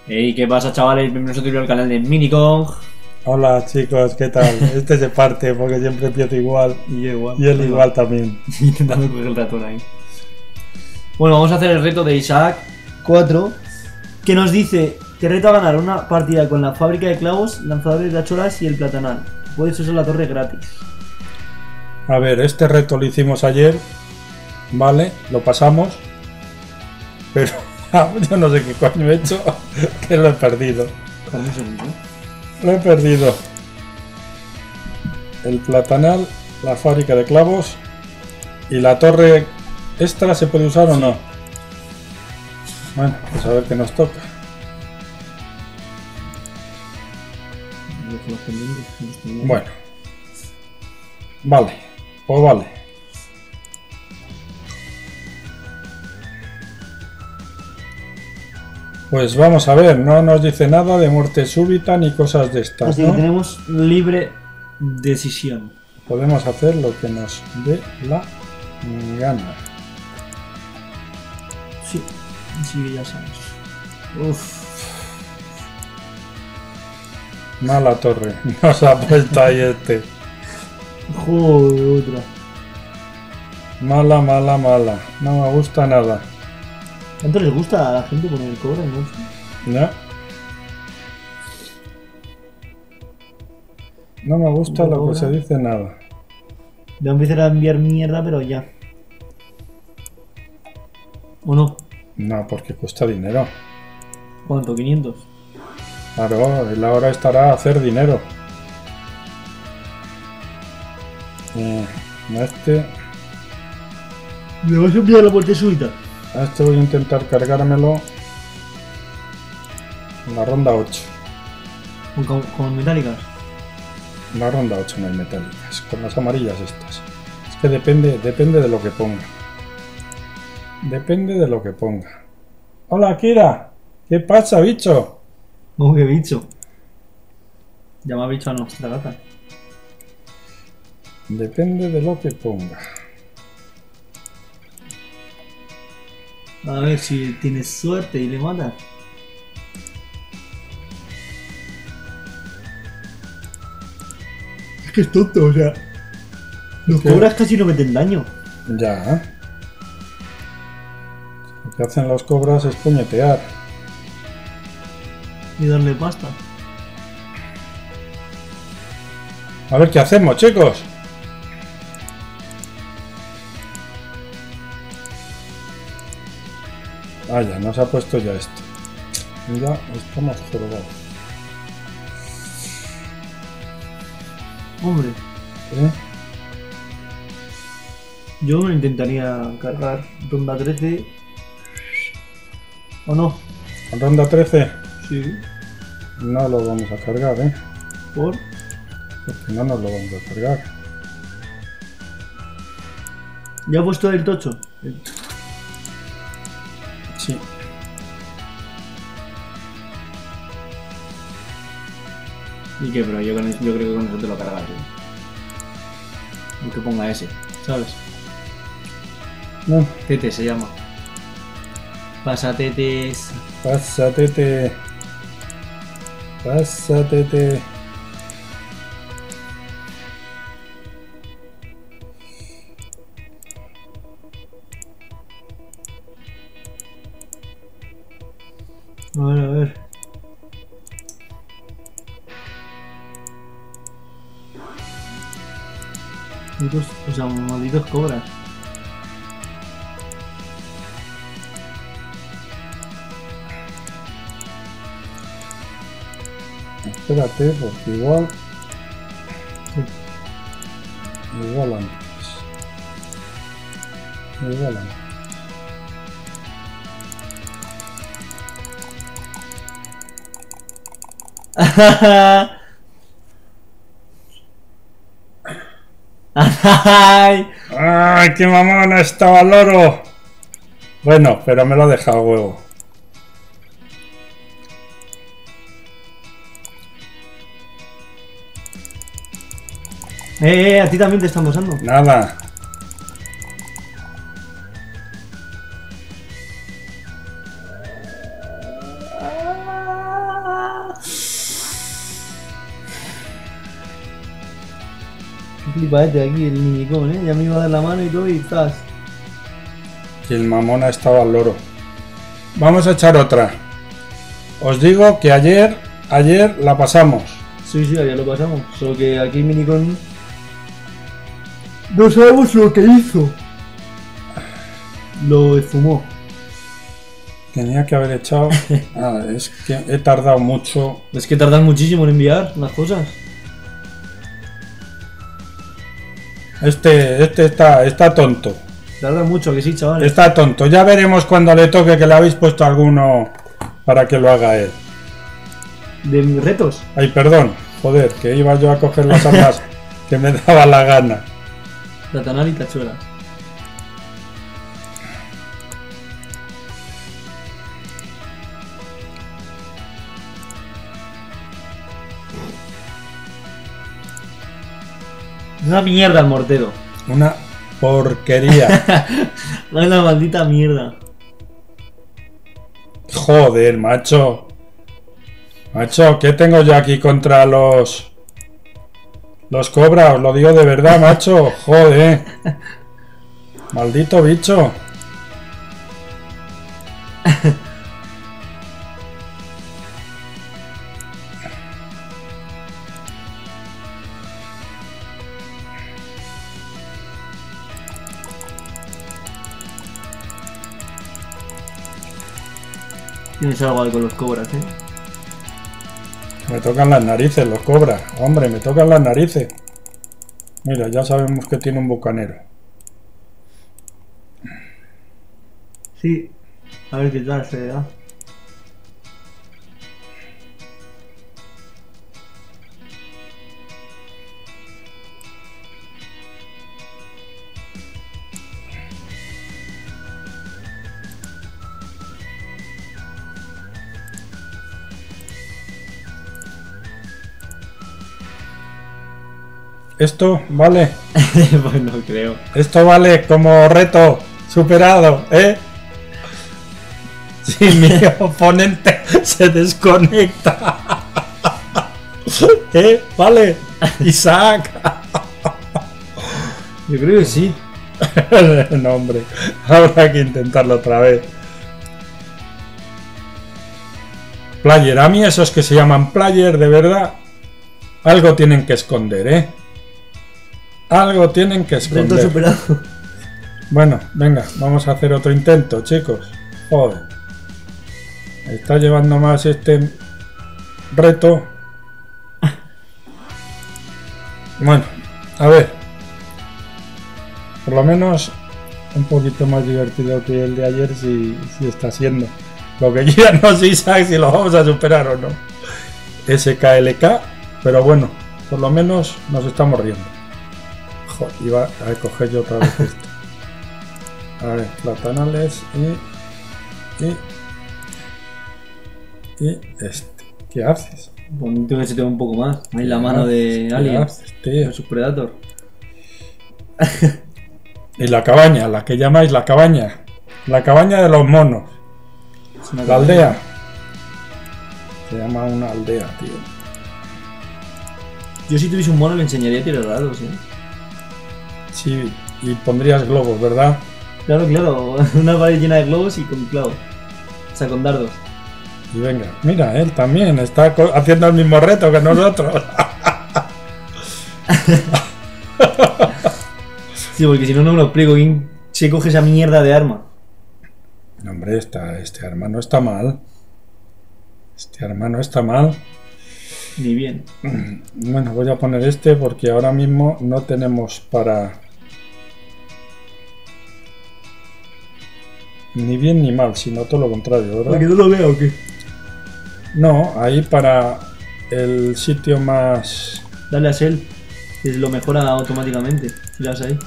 Hey, ¿qué pasa, chavales? Bienvenidos a tu al canal de Minikong. Hola chicos, ¿qué tal? Este se parte porque siempre empiezo igual. Y yo igual. Y él igual también. Intentando coger el ratón ahí. Bueno, vamos a hacer el reto de Isaac 4, que nos dice que reta a ganar una partida con la fábrica de clavos, lanzadores de hacholas y el platanal. Puedes usar la torre gratis. A ver, este reto lo hicimos ayer. Vale, lo pasamos. Pero yo no sé qué coño he hecho. Que lo he perdido. ¿Cómo se dice? Lo he perdido. El platanal, la fábrica de clavos y la torre extra, ¿se puede usar o no? Bueno, pues a ver qué nos toca. Bueno. Vale, pues vale. Pues vamos a ver, no nos dice nada de muerte súbita ni cosas de estas, Así que ¿no? tenemos libre decisión. Podemos hacer lo que nos dé la gana. Sí, sí, ya sabes. Uff. Mala torre, nos ha puesto ahí este. Joder, otra. Mala, mala, mala. No me gusta nada. ¿Cuánto les gusta a la gente poner el cobre en eso? ¿Ya? No me gusta lo que se dice nada. Voy a empezar a enviar mierda, pero ya. ¿O no? No, porque cuesta dinero. ¿Cuánto? ¿500? Claro, él ahora estará a hacer dinero. A este ¿Me vas a enviar la muerte súbita? voy a intentar cargármelo en la ronda 8. ¿Con metálicas? En la ronda 8 no hay metálicas, con las amarillas estas. Es que depende de lo que ponga. Depende de lo que ponga. Hola, Kira. ¿Qué pasa, bicho? ¿Cómo que bicho? Llama a bicho a nuestra gata. Depende de lo que ponga. A ver si tienes suerte y le matas. Es que es tonto, o sea. Los ¿Qué? cobras casi no meten daño. Ya. Lo que hacen los cobras es puñetear. Y darle pasta. A ver qué hacemos, chicos. Ya nos ha puesto ya esto. Mira, estamos jorobados. Hombre, ¿Eh? yo me intentaría cargar ronda 13. ¿O no? ¿En ronda 13? Sí. No lo vamos a cargar, ¿eh? ¿Por? Porque no nos lo vamos a cargar. ¿Ya he puesto el tocho? Sí. ¿Y qué? Pero yo creo que con eso te lo cargas, ¿eh? Aunque ponga ese, ¿sabes? No, Tete se llama. Pasatetes. pásatete. Pásatete. A ver, a ver. O sea, malditos cobras. Espérate, porque igual. Igual antes. Igual antes. ¡Ay! ¡Ay, qué mamona estaba el loro! Bueno, pero me lo ha dejado huevo. A ti también te están pasando. Nada. flipa este aquí, el minicón, ¿eh? Ya me iba a dar la mano y todo y estás. Y el mamona estaba al loro. Vamos a echar otra. Os digo que ayer la pasamos. Sí, sí, ya lo pasamos. Solo que aquí el minicón... No sabemos lo que hizo. Lo esfumó. Tenía que haber echado... Ah, es que he tardado mucho. Es que tardan muchísimo en enviar las cosas. Este está tonto. Tardan mucho, que sí, chavales. Está tonto. Ya veremos cuando le toque que le habéis puesto alguno para que lo haga él. ¿De mis retos? Ay, perdón. Joder, que iba yo a coger las armas que me daba la gana. Platanal y tachuela. Una mierda el mortero. Una porquería. Una maldita mierda. Joder, macho. Macho, ¿qué tengo yo aquí contra los cobras? Os lo digo de verdad, macho. Joder. Maldito bicho. Tienes algo ahí con los cobras, ¿eh? Me tocan las narices los cobras. Hombre, me tocan las narices. Mira, ya sabemos que tiene un bucanero. Sí. A ver qué tal se da. Esto vale. Pues no creo. Esto vale como reto superado, ¿eh? Si mi oponente se desconecta. ¿Eh? Vale. Isaac. Yo creo que sí. No, hombre. Habrá que intentarlo otra vez. Player. A mí esos que se llaman player, de verdad, algo tienen que esconder, ¿eh? Algo tienen que esconder. Reto superado. Bueno, venga, vamos a hacer otro intento, chicos. Joder. Me está llevando más este reto. Bueno, a ver. Por lo menos un poquito más divertido que el de ayer si está siendo. Lo que quieran, no sé, Isaac, si lo vamos a superar o no. SKLK, pero bueno, por lo menos nos estamos riendo. Joder, iba a coger yo otra vez esto. A ver, platanales y este. ¿Qué haces? Pues tengo que se un poco más. Ahí la mano de Alien. Tío. Sus Predator. Y la cabaña, la que llamáis la cabaña. La cabaña de los monos. La aldea. Se llama una aldea, tío. Yo si tuviese un mono le enseñaría a tirar dados, ¿eh? Sí, y pondrías globos, ¿verdad? Claro, claro. Una pared llena de globos y con clavos. O sea, con dardos. Y venga, mira, él también está haciendo el mismo reto que nosotros. Sí, porque si no, no me lo explico. ¿Quién se coge esa mierda de arma? No, hombre, este arma no está mal. Este arma no está mal. Ni bien. Bueno, voy a poner este porque ahora mismo no tenemos para... Ni bien ni mal, sino todo lo contrario, ¿verdad? ¿Para que no lo vea o qué? No, ahí para el sitio más... Dale a Shell, que lo mejora automáticamente. Si le das ahí.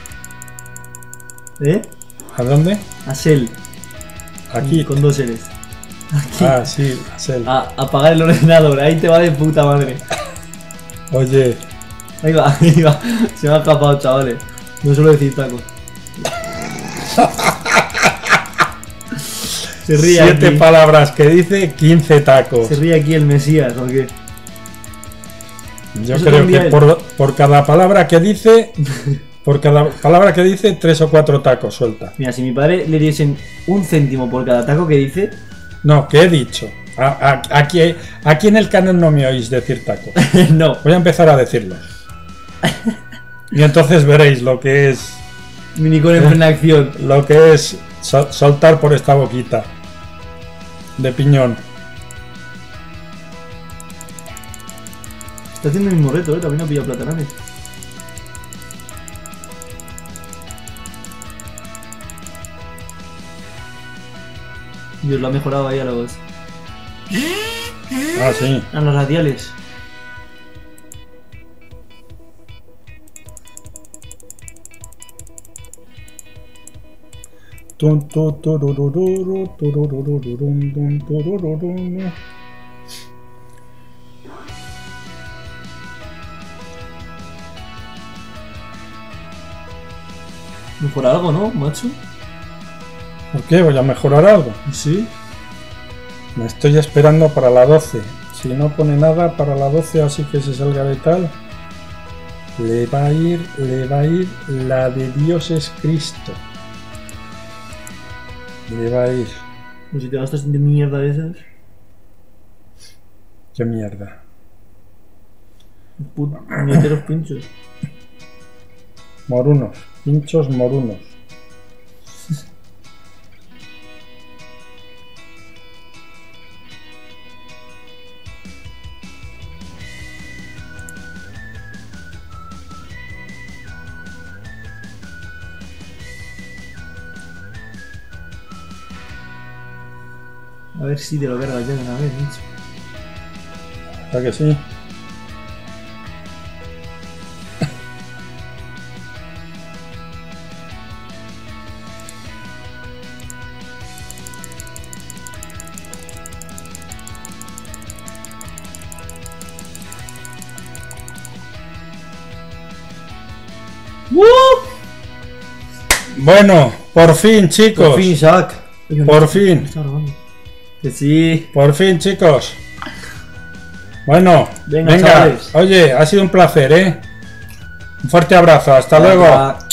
¿Eh? ¿A dónde? A Shell. Aquí. Con dos L's. Aquí. Ah, sí, Cell. A apagar el ordenador, ahí te va de puta madre. Oye, Ahí va, ahí va. Se me ha escapado, chavales. No suelo decir tacos. Se ríe 7 aquí. palabras que dice, 15 tacos. Se ríe aquí el Mesías, ¿o qué? Yo Eso creo tendría que él. por cada palabra que dice, por cada palabra que dice, 3 o 4 tacos suelta. Mira, si mi padre le diesen un céntimo por cada taco que dice, No, ¿qué he dicho? Aquí en el canal no me oís decir tacos. no. Voy a empezar a decirlos. Y entonces veréis lo que es Minicon en plena acción. soltar por esta boquita de piñón. Está haciendo el mismo reto, también ha pillado platananes. Dios, lo ha mejorado ahí a Ah, sí. los radiales. Tun, tu, turururu, tururururun, tun, turururun. Mejora algo, ¿no, macho? ¿Por qué? ¿Voy a mejorar algo? Sí. Me estoy esperando para la 12. Si no pone nada para la 12, así que se salga de tal. Le va a ir la de Dios es Cristo. Le va a ir. Pues si te gastas de mierda de esas. Qué mierda. Mete los pinchos. Morunos. Pinchos morunos. A ver si te lo cargas ya de una vez, bicho. ¿Verdad que sí? Bueno, por fin, chicos. Por fin, Isaac. Oye, Por no, fin. está grabando. Que sí. Por fin, chicos. Bueno, Venga, venga. chavales. Oye, ha sido un placer, ¿eh? Un fuerte abrazo. Hasta luego. Hasta-